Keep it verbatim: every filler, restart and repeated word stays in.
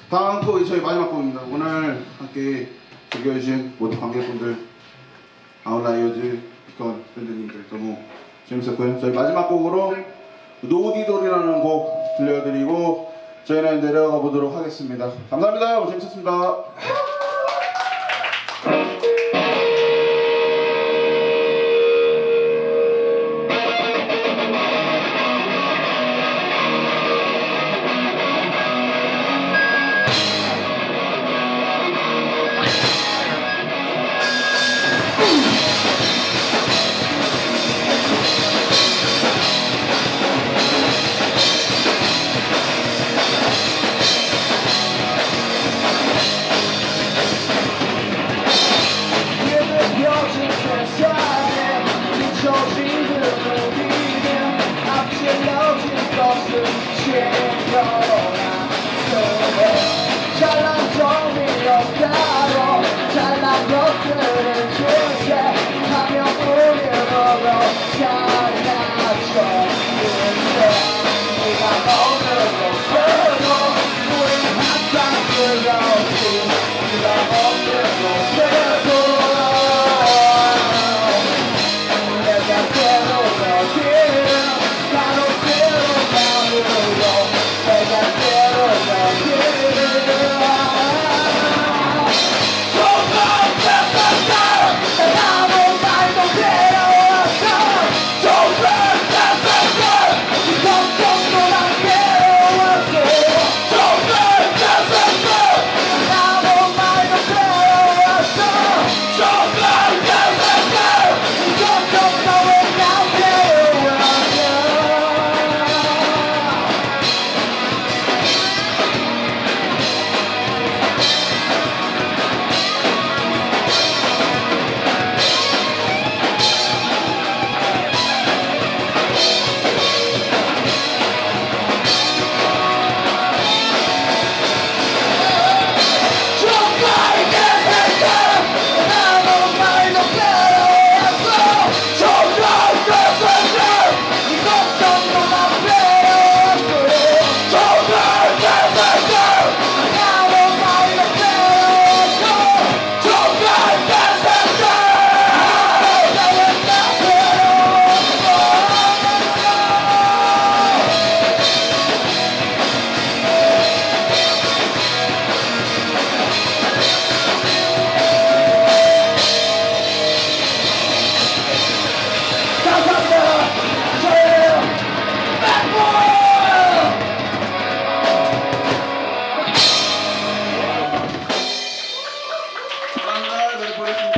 다음 곡이 저희 마지막 곡입니다. 오늘 함께 즐겨주신 모든 관객분들, 아웃라이어즈, 비건 밴드님들 너무 재밌었고요. 저희 마지막 곡으로 노디돌이라는 곡 들려드리고 저희는 내려가 보도록 하겠습니다. 감사합니다. 재밌었습니다. 잘난 점이 없다고 잘난 것들을 주세 하며 우리로 잘나쳐 주세 네가 오늘도 그러고 우리 항상 그렇지 네가 오늘도 그러고 내가 괴로워 길 나로 괴로워 내가 괴로워 길 감사합니다. 네, 보겠습니다.